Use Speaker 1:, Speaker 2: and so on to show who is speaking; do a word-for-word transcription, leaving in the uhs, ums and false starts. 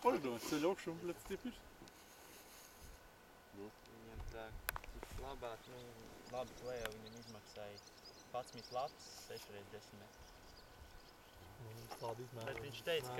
Speaker 1: paļdomās, ceļ augšu un plēc tipiši.
Speaker 2: Nu. Viņam tā, cik labāk, nu, labi klēja viņam izmaksāja padsmit lapas, seši reiz desmit metri.
Speaker 1: Tāda izmēra.
Speaker 2: Bet viņš teica, ka